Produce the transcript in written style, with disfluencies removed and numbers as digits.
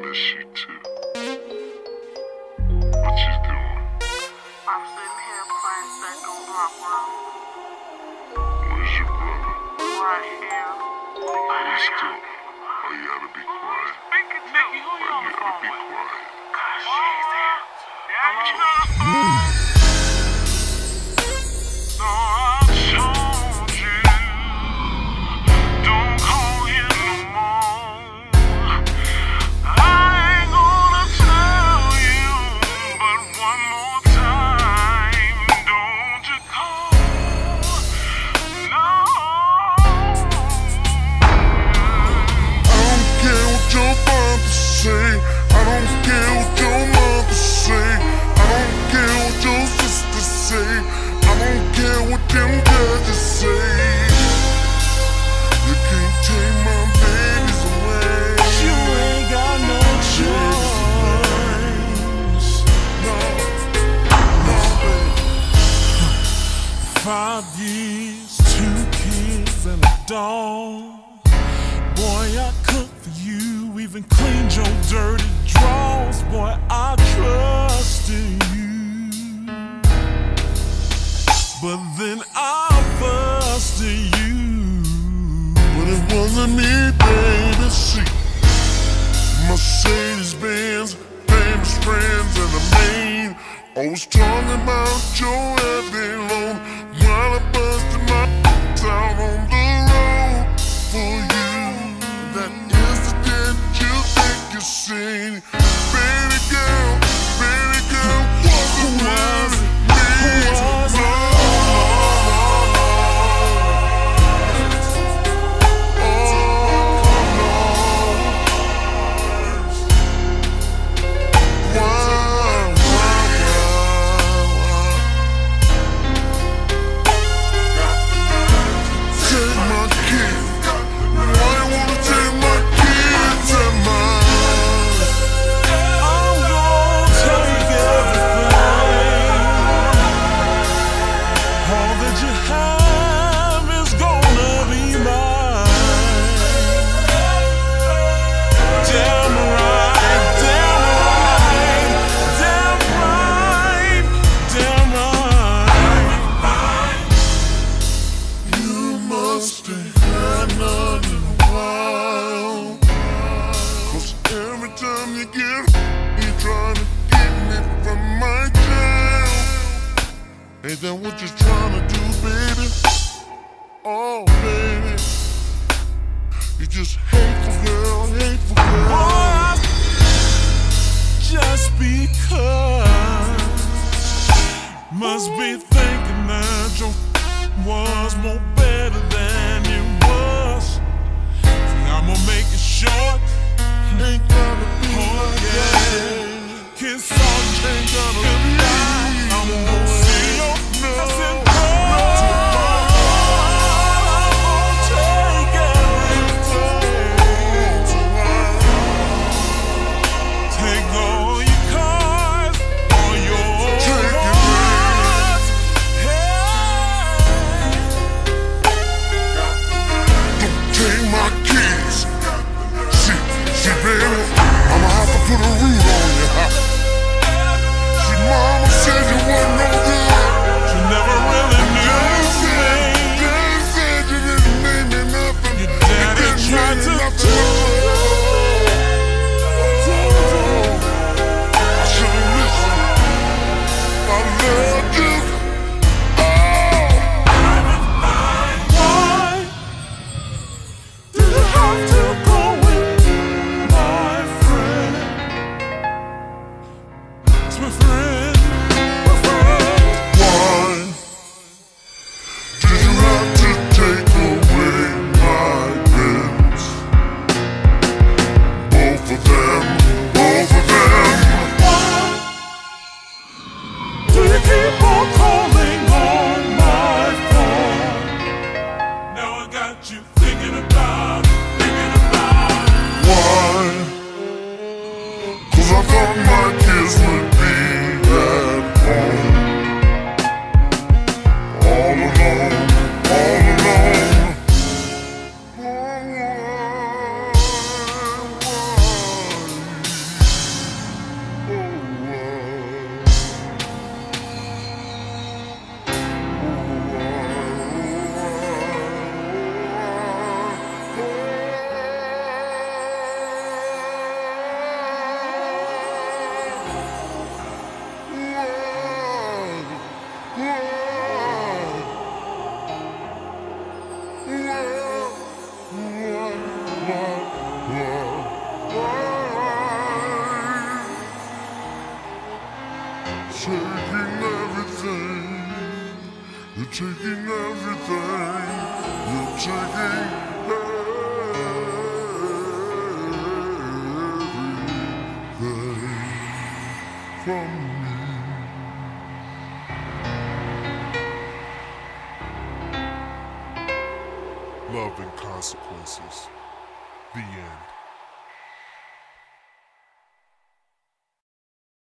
that shit too. What you doing? I'm sitting here playing second with my brother. Where's your brother? Right here. Who's doing? Oh, you gotta be quiet. Mickey, who you on the phone Be with? quiet. Cause she's there. Yeah, you know the phone. No, I told you, don't call him no more. I ain't gonna tell you, but one more time, don't you call, no. I don't care what your father say. I don't care what your mother say. I don't care what your sister say. I don't care what them judges say. You can't take my babies away. You ain't got no choice. No, baby. 5 years, 2 kids, and a dog. Boy, I cooked for you, even cleaned your dirty drawers. Boy, I trusted you. But then I busted you. But it wasn't me, baby. See, Mercedes-Benz, famous friends, and a main. Always talking about your every loan while I busted my out on the road for you. That incident you think you seen, baby girl, wasn't really me. Ain't that what you're trying to do, baby? Oh, baby, you just hateful girl, hateful girl. Boy, just because must be thinking that your was more better than it was. See, I'ma make it short. Ain't gonna be Oh yeah, kiss on, ain't gonna goodbye. I'm gonna see your blessing grow. I'm gonna take everything. Take all your cars, all your cars. Don't take my kids. See, baby, I'ma have to put a root on you. See, mama said you wasn't no taking everything. You're taking everything from me. Love and Consequences. The end.